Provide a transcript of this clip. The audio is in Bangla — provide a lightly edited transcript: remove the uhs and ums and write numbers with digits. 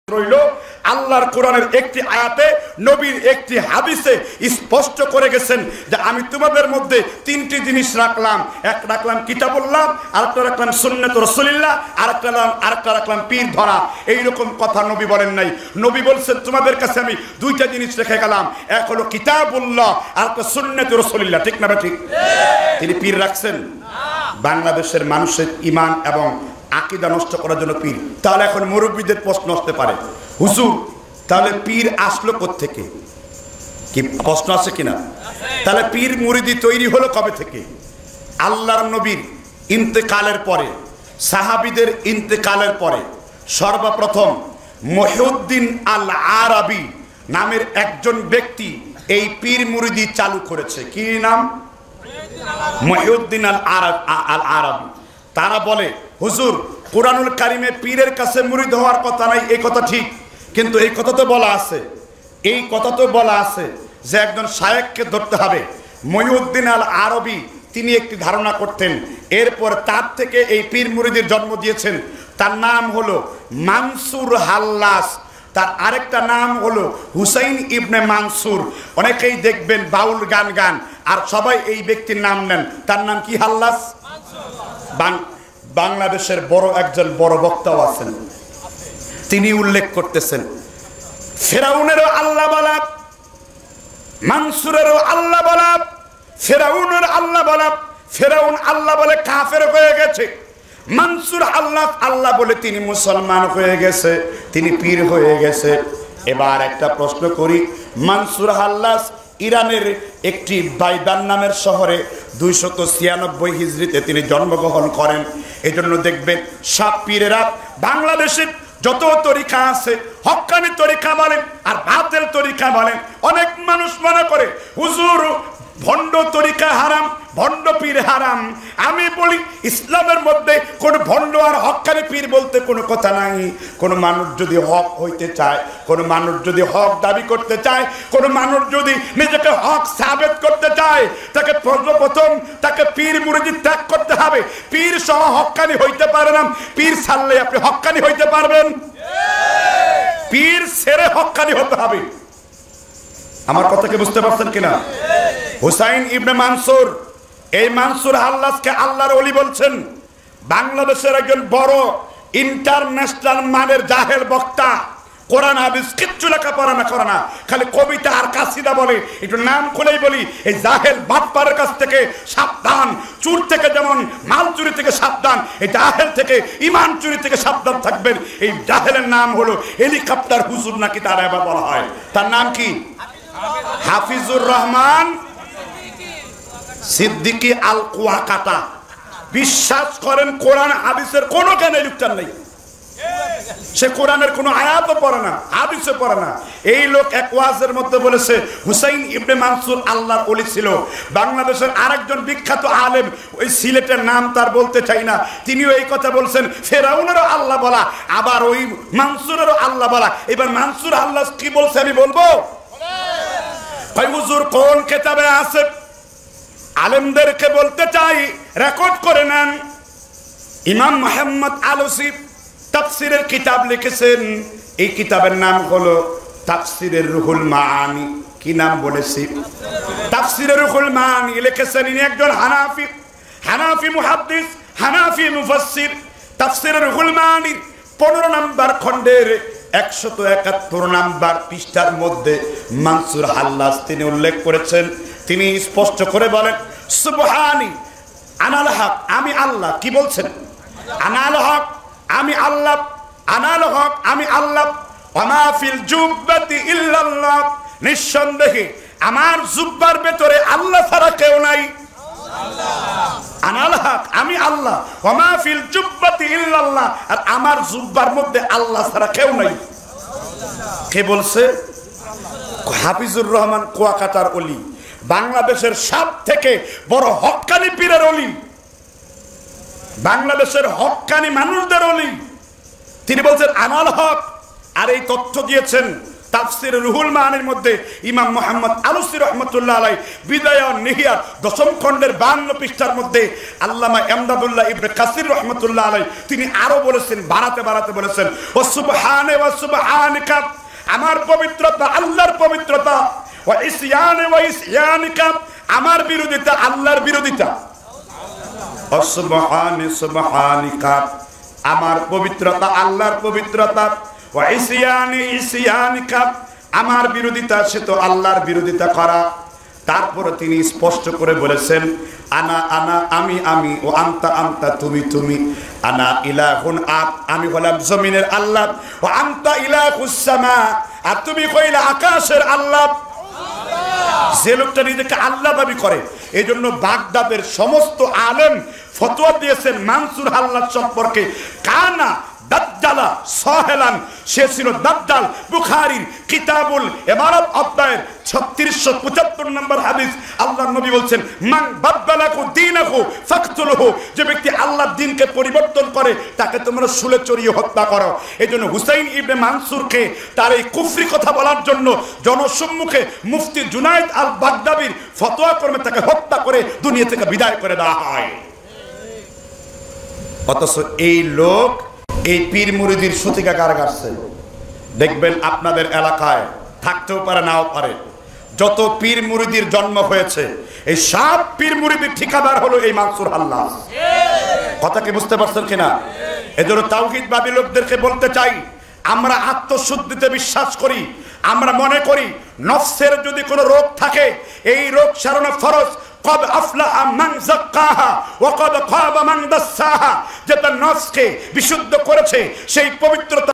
রইল আল্লাহর কোরআনের একটি আয়াতে নবীর একটি হাদিসে স্পষ্ট করে গেছেন যে আমি তোমাদের মধ্যে তিনটি জিনিস রাখলাম, এক রাখলাম কিতাবুল্লাহ, আরেকটা রাখলাম সুন্নাত রাসূলুল্লাহ, আরেকটা রাখলাম পীর ধরা। এইরকম কথা নবী বলেন নাই। নবী বলছেন তোমাদের কাছে আমি দুইটা জিনিস রেখে গেলাম, এক হলো কিতাবুল্লাহ আর একটা সুন্নাত রাসূলুল্লাহ। ঠিক না ঠিক? তিনি পীর রাখছেন বাংলাদেশের মানুষের ঈমান এবং আকীদা নষ্ট করার জন্য পীর। তাহলে এখন মুরব্বীদের প্রশ্ন আসতে পারে, হুজুর তাহলে পীর আসলো কোত্থেকে? কি প্রশ্ন আছে কিনা? তাহলে পীর মুরিদি তৈরি হলো কবে থেকে? আল্লাহর নবীর ইন্তেকালের পরে, সাহাবীদের ইন্তেকালের পরে সর্বপ্রথম মহিউদ্দিন আল আরাবী নামের একজন ব্যক্তি এই পীর মুরিদি চালু করেছে। কি নাম? মহিউদ্দিন আল আরাবী। তারা বলে হুজুর কুরআনুল কারীমে পীরের কাছে মুরিদ হওয়ার কথা নাই, এই কথা ঠিক, কিন্তু এই কথা তো বলা আছে যে একজন শায়েখকে ধরতে হবে। মহিউদ্দিন আল আরবী তিনি একটি ধারণা করতেন, এরপর তার থেকে এই পীর মুরিদের জন্ম দিয়েছেন। তার নাম হলো মানসুর হাল্লাস, তার আরেকটা নাম হলো হুসাইন ইবনে মানসুর। অনেকেই দেখবেন বাউল গান আর সবাই এই ব্যক্তির নাম নেন। তার নাম কি? হাল্লাস। বাংলাদেশের একজন বড় বক্তাও আছেন, তিনি উল্লেখ করতেছেন ফেরাউনেরও আল্লাহ বলা, মানসুরেরও আল্লাহ বলা, ফেরাউনের আল্লাহ বলা। ফেরাউন আল্লাহ বলে কাফের হয়ে গেছে, মানসুর আল্লাহ বলে তিনি মুসলমান হয়ে গেছে, তিনি পীর হয়ে গেছে। এবার একটা প্রশ্ন করি, মানসুর হাল্লাস ইরানের একটি বাইদান নামের শহরে 296 হিজরিতে তিনি জন্মগ্রহণ করেন। এজন্য দেখবেন সব পীরেরা বাংলাদেশে যত তরিকা আছে, হক্কানি তরিকা বলেন আর বাতিল তরিকা বলেন, অনেক মানুষ মনে করে হুজুর ভণ্ড তরিকা হারাম, ভণ্ড পীর হারাম। আমি বলি ইসলামের মধ্যে কোন ভণ্ড আর হক্কানি পীর বলতে কোনো কথা নাই। কোন মানুষ যদি হক হইতে চায়, কোন মানুষ যদি হক দাবি করতে চায়, কোন মানুষ যদি নিজেকে হক সাবেত করতে চায়, তাকে প্রথম তাকে পীর মুরিদি ত্যাগ করতে হবে। পীর সহ হক্কানি হইতে পারে না। পীর ছাড়লে আপনি হক্কানি হইতে পারবেন? পীর ছেড়ে হক্কানি হতে হবে। আমার কথাকে বুঝতে পারছেন কিনা? হুসাইন ইবনে মানসুর, এই মানসুর হাল্লাসকে আল্লাহর ওলি বলছেন। বাংলাদেশের একজন বড় ইন্টারন্যাশনাল মানের জাহেল বক্তা, কোরআন হাদিস কিচ্ছু লেখাপড়া করে না, খালি কবিতা আর কাসিদা বলে। একটু নাম খুলেই বলি, এই জাহেল বাটপারের কাছ থেকে সাবধান। চুর থেকে যেমন মাল চুরি থেকে সাবধান, এই জাহেল থেকে ইমান চুরি থেকে সাবধান থাকবেন। এই জাহেলের নাম হলো হেলিকপ্টার হুজুর, নাকি তার এবার বলা হয়। তার নাম কি? হাফিজুর রহমান সিদ্দিকী আল কুয়াকাটা। বিশ্বাস করেন কোরআন হাদিসের কোনো জ্ঞানে লিপ্তার নেই। সে কোরআনের কোনো আয়াতও পড়ে না, হাদিসও পড়ে না। এই লোক এক ওয়াজের মধ্যে বলেছে হুসাইন ইবনে মানসুর আল্লাহর ওলি ছিল। বাংলাদেশের আরেকজন বিখ্যাত আলেম, ওই সিলেটের নাম তার বলতে চাই না, তিনিও এই কথা বলছেন ফেরাউনেরও আল্লাহ বলা, আবার ওই মানসুরেরও আল্লাহ বলা। এবার মানসুর আল্লাহ কি বলছে আমি বলবো? হুজুর কোন কিতাবে আছে? আলেমদেরকে বলতে চাই, রেকর্ড করে নেন। ইমাম মুহাম্মদ আলুসি তাফসিরের কিতাব লিখেছেন, এই কিতাবের নাম হলো তাফসিরের রুহুল মাআনি। কি নাম বলেছি? তাফসিরের রুহুল মাআনি লিখেছেন ইনি একজন হানাফি মুহাদ্দিস, হানাফি মুফাসসির। তাফসিরের রুহুল মাআনি 15 নম্বর খণ্ডের 171 নম্বর পৃষ্ঠার মধ্যে মানসুর হাল্লাস তিনি উল্লেখ করেছেন। তিনি স্পষ্ট করে বলেন সুবহানি আনাল হক, আমি আল্লাহ। কি বলছেন? আনাল হক, আমি আল্লাহ। আনাল হক, আমি আল্লাহ। ওমা ফিল জুব্বাতি ইল্লাল্লাহ, নিঃসন্দেহে আমার জুব্বার ভেতরে আল্লাহ ছাড়া কেউ নাই। আনাল হক, আমি আল্লাহ। ওমা ফিল জুব্বাতি ইল্লাল্লাহ, আর আমার জুব্বার মধ্যে আল্লাহ ছাড়া কেউ নাই। কে বলছে? হাফিজুর রহমান কুয়াকাটার ওলি, বাংলাদেশের সব থেকে বড় হক্কানি পীরের ওলি, বাংলাদেশের হক্কানি মানুষদের ওলি। তিনি বলছেন আনাল হক। আর এই তথ্য দিয়েছেন তাফসির রুহুল মানির মধ্যে ইমাম মুহাম্মদ আলুসি রাহমাতুল্লাহ আলাইহি বিদায় ও নিহিয়া দশম খণ্ডের 52 পৃষ্ঠার মধ্যে আল্লামা ইমদাদুল্লাহ ইবনে কাসির রাহমাতুল্লাহ আলাইহি তিনি আরো বলেছেন, বাড়াতে বলেছেন, ও সুবহানে ওয়া সুবহানিকা, আমার পবিত্রতা আল্লাহর পবিত্রতা, ওয়া ইসয়ানে ওয়া ইসয়ানিকা, আমার বিরোধিতা আল্লাহর বিরোধিতা, ও সুবহানে সুবহানিকা, আমার পবিত্রতা আল্লাহর পবিত্রতা, ওয়া ইসয়ানি ইসয়ানিকা, আমার বিরোধিতা সে তো আল্লাহর বিরোধিতা করা। তারপরে তিনি স্পষ্ট করে বলেছেন, আনা আনা, আমি আমি, ও আনতা আনতা, তুমি তুমি, আনা ইলাহুন, আমি হলাম জমিনের আল্লাহ, ও আনতা ইলাহুস সামা, আর তুমি কইলা আকাশের আল্লাহ। যে লোকটা নিজেকে আল্লাহ দাবি করে, এই জন্য বাগদাদের সমস্ত আলেম ফতোয়া দিয়েছেন মানসুর আল্লাহ সম্পর্কে, কানা দাজ্জালা সাহেলান, সে ছিল দাজ্জাল। বুখারীর কিতাবুল ইমারাত অধ্যায়ের 3675 নম্বর হাদিস, আল্লাহর নবী বলছেন, মান বাদদালাকু দীনাহু ফাকতুলহু, যে ব্যক্তি আল্লাহর দ্বীনকে পরিবর্তন করে তাকে তোমরা শুলে চড়িয়ে হত্যা করো। এজন্য হুসাইন ইবনে মানসুরকে তার এই কুফরি কথা বলার জন্য জনসম্মুখে মুফতি জুনায়েদ আল বাগদাদির ফতোয়া ক্রমে তাকে হত্যা করে দুনিয়া থেকে বিদায় করে দেওয়া হয়। অথচ এই লোক এই পীর মুরিদির সুতিকা কার কাছে দেখবেন আপনাদের এলাকায় থাকতেও পারে, নাও পারে। যত পীর মুরিদির জন্ম হয়েছে, এই সব পীর মুরিদির ঠিকাদার হলো এই মানসুর আল্লাহ। কথা কি বুঝতে পারছেন কিনা? এজন্য তাওহীদবাদী লোকদেরকে বলতে চাই, আমরা আত্মশুদ্ধিতে বিশ্বাস করি। আমরা মনে করি নফসের যদি কোনো রোগ থাকে, এই রোগ সারানো ফরজ। قد أفلح من زكاها وقد خاب من دساها, যেটা নফসকে বিশুদ্ধ করেছে সেই পবিত্রতা